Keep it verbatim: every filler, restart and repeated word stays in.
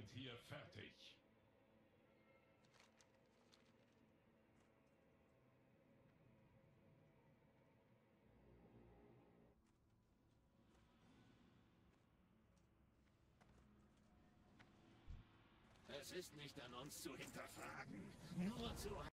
sind hier fertig. Es ist nicht an uns zu hinterfragen, nur zu